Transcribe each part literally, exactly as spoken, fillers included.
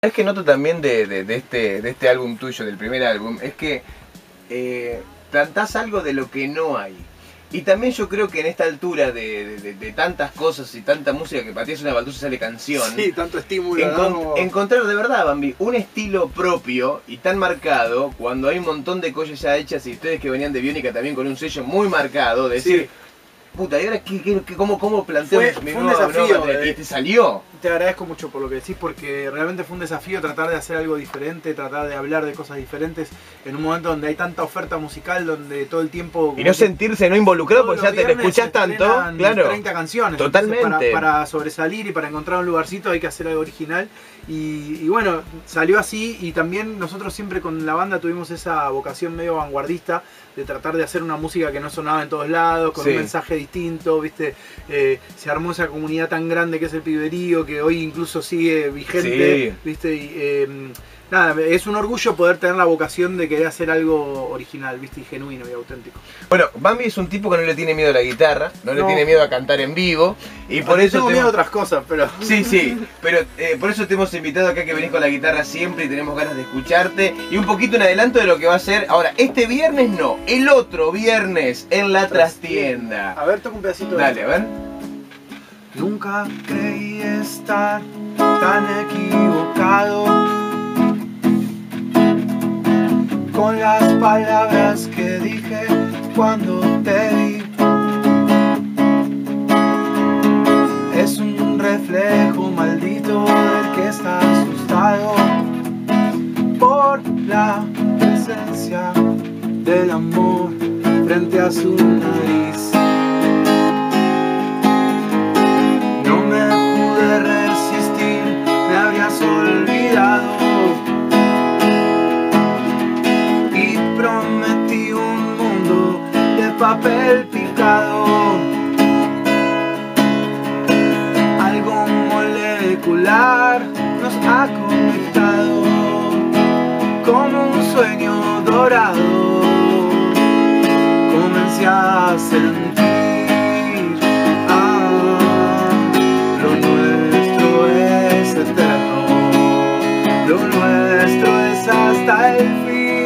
Es que noto también de, de, de, este, de este álbum tuyo, del primer álbum, es que eh, plantás algo de lo que no hay. Y también yo creo que en esta altura de, de, de, de tantas cosas y tanta música que para ti es una baldosa sale canción. Sí, tanto estímulo. Encont ¿no? Encontrar de verdad, Bambi, un estilo propio y tan marcado, cuando hay un montón de cosas ya hechas y ustedes que venían de Biónica también con un sello muy marcado, de decir, sí. puta, ¿y ahora qué, qué, qué, cómo, cómo planteo fue, mi fue un nueva, desafío? nueva, Eh, ¿y te salió? Te agradezco mucho por lo que decís, porque realmente fue un desafío tratar de hacer algo diferente, tratar de hablar de cosas diferentes en un momento donde hay tanta oferta musical, donde todo el tiempo... Y no sentirse no involucrado porque ya te lo escuchás tanto, claro. treinta canciones. Totalmente. Para, para sobresalir y para encontrar un lugarcito hay que hacer algo original. Y, y bueno, salió así, y también nosotros siempre con la banda tuvimos esa vocación medio vanguardista de tratar de hacer una música que no sonaba en todos lados, con sí. un mensaje distinto, ¿viste? Eh, se armó esa comunidad tan grande que es el piberío, que hoy incluso sigue vigente, sí. ¿viste? Y, eh, nada, es un orgullo poder tener la vocación de querer hacer algo original, ¿viste? Y genuino y auténtico. Bueno, Bambi es un tipo que no le tiene miedo a la guitarra, no, no. le tiene miedo a cantar en vivo, y por eso tengo miedo a otras cosas, pero... Sí, sí, pero eh, por eso te hemos invitado acá, que venís con la guitarra siempre y tenemos ganas de escucharte, y un poquito en adelanto de lo que va a ser ahora, este viernes no, el otro viernes en la Trastienda. A ver, toca un pedacito. Dale, de a ver. Nunca creí estar tan equivocado con las palabras que dije cuando te vi. Es un reflejo maldito del que está asustado por la presencia del amor frente a su nariz. No me pude resistir, me habrías olvidado, y prometí un mundo de papel picado. Algo molecular nos ha conectado como un sueño dorado. Comencé a sentir, ah, lo nuestro es eterno, lo nuestro es hasta el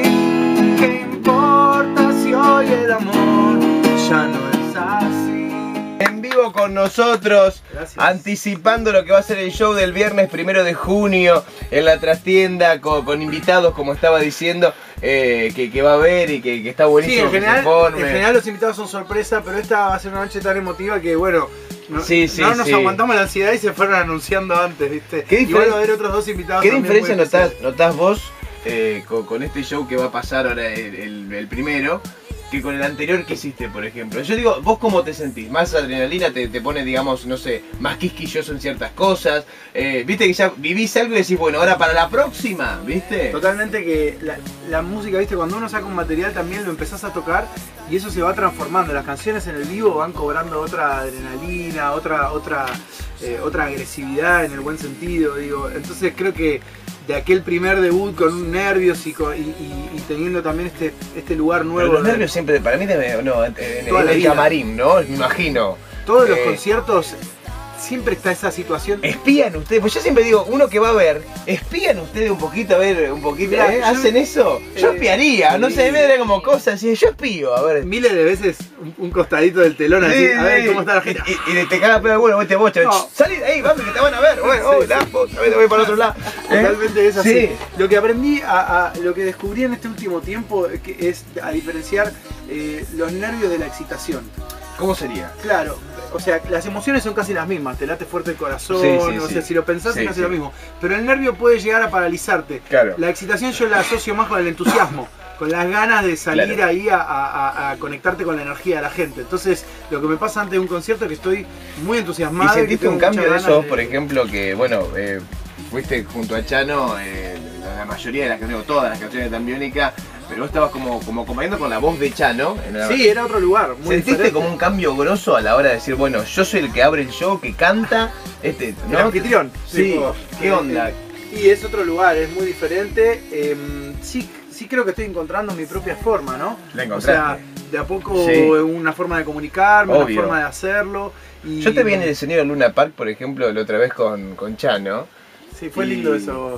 fin. ¿Qué importa si hoy el amor ya no es así? En vivo con nosotros, gracias. Anticipando lo que va a ser el show del viernes primero de junio en la Trastienda, con, con invitados, como estaba diciendo, eh, que, que va a haber y que, que está buenísimo. Sí, en general, en general los invitados son sorpresa, pero esta va a ser una noche tan emotiva que bueno, no, sí, sí, no nos sí. aguantamos la ansiedad y se fueron anunciando antes, ¿viste? ¿Qué Igual va a haber otros dos invitados. ¿Qué diferencia notás, notás vos eh, con, con este show que va a pasar ahora el, el, el primero, que con el anterior que hiciste, por ejemplo? Yo digo, ¿vos cómo te sentís? ¿Más adrenalina? ¿Te, te pone, digamos, no sé, más quisquilloso en ciertas cosas? Eh, ¿Viste que ya vivís algo y decís, bueno, ahora para la próxima? ¿Viste? Totalmente, que la, la música, ¿viste? Cuando uno saca un material también lo empezás a tocar y eso se va transformando. Las canciones en el vivo van cobrando otra adrenalina, otra, otra, eh, otra agresividad en el buen sentido, digo. Entonces creo que de aquel primer debut con un nervios y, con, y, y, y teniendo también este, este lugar nuevo. Pero los nervios siempre, para mí, debe, no, en, en, en el camarín, ¿no? Me imagino. Todos los eh, conciertos siempre está esa situación. ¿Espían ustedes? Pues yo siempre digo, uno que va a ver, ¿espían ustedes un poquito? A ver, un poquito, Mirá, ¿eh? yo, ¿Hacen eso? Yo eh, espiaría, no sí. sé, me da como cosas, y yo espío, a ver. Miles de veces un, un costadito del telón, así, sí, a ver sí. cómo está la gente. Y, y, y te caga pedo, bueno, vos te bocha, no. Salí de ahí, vamos, que te van a ver, bueno, oh, sí, la sí. puta, voy para el otro lado. Totalmente ¿Eh? es así. Sí. Lo que aprendí, a, a, lo que descubrí en este último tiempo que es a diferenciar eh, los nervios de la excitación. ¿Cómo sería? Claro, o sea, las emociones son casi las mismas, te late fuerte el corazón, sí, sí, o sí. sea, si lo pensás sí, es casi sí. lo mismo. Pero el nervio puede llegar a paralizarte. Claro. La excitación yo la asocio más con el entusiasmo, con las ganas de salir claro. ahí a, a, a conectarte con la energía de la gente. Entonces, lo que me pasa antes de un concierto es que estoy muy entusiasmado. ¿Y sentiste y un cambio de eso, de... por ejemplo, que, bueno, eh, fuiste junto a Chano, eh, la mayoría de las canciones, todas las canciones de Tan Biónica, pero vos estabas como, como acompañando con la voz de Chano. En la... Sí, era otro lugar, muy ¿Sentiste diferente. como un cambio grosso a la hora de decir, bueno, yo soy el que abre el show, que canta, este, ¿no? El anfitrión. Sí, tipo, ¿qué onda? Y es otro lugar, es muy diferente. Eh, sí, sí creo que estoy encontrando mi propia forma, ¿no? La O encontraste. sea, de a poco Sí. una forma de comunicarme, Obvio. una forma de hacerlo. Y... Yo te vi en el escenario Luna Park, por ejemplo, la otra vez con, con Chano. Sí, fue y... lindo eso.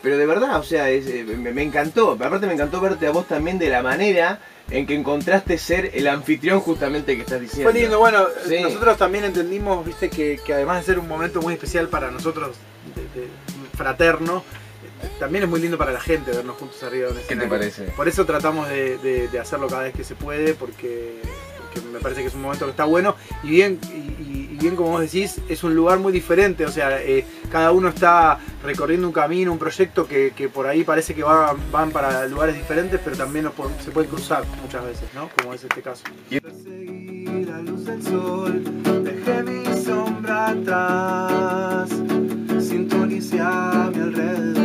pero de verdad, o sea, es, eh, me, me encantó. Aparte me encantó verte a vos también de la manera en que encontraste ser el anfitrión justamente que estás diciendo. Fue lindo, bueno, Sí. nosotros también entendimos, viste, que, que además de ser un momento muy especial para nosotros, de, de, fraterno, también es muy lindo para la gente vernos juntos arriba de un ¿Qué te escenario. parece? Por eso tratamos de, de, de hacerlo cada vez que se puede, porque, porque me parece que es un momento que está bueno. Y bien, y, y bien como vos decís, es un lugar muy diferente, o sea, eh, cada uno está recorriendo un camino, un proyecto que, que por ahí parece que va, van para lugares diferentes, pero también nos pod- se puede cruzar muchas veces, ¿no? Como es este caso. Y- Perseguí la luz del sol, dejé mi sombra atrás, sintonicé a mi alrededor.